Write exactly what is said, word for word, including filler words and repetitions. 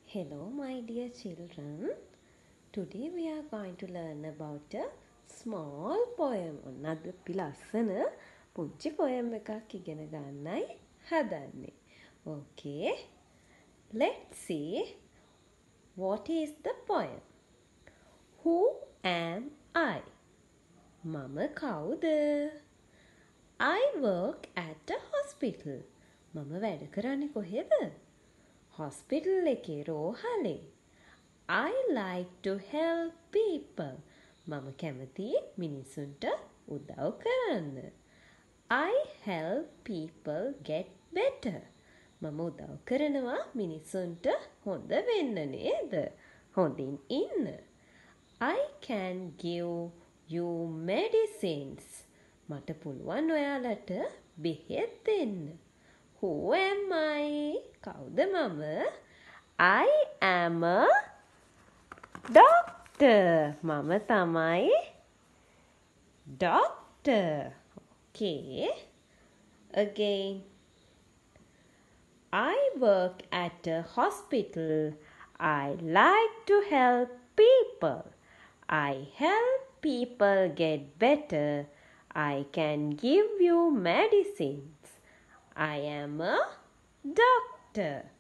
Hello, my dear children. Today we are going to learn about a small poem. ඔන්නත් අපි ලස්සන පුංචි poem එකක් ඉගෙන ගන්නයි හදන්නේ. Okay. Let's see what is the poem. Who am I? මම කවුද? I work at a hospital. මම වැඩ කරන්නේ කොහෙද? hospital එකේ රෝහලේ. I like to help people. මම කැමති මිනිසුන්ට උදව් කරන්න. I help people get better. මම උදව් කරනවා මිනිසුන්ට හොඳ වෙන්න නේද? හොඳින් ඉන්න. I can give you medicines. මට පුළුවන් ඔයාලට බෙහෙත් දෙන්න. Who am I? කවුද මම? I am a doctor. මම තමයි doctor. Okay. Again. I work at a hospital. I like to help people. I help people get better. I can give you medicines. I am a doctor.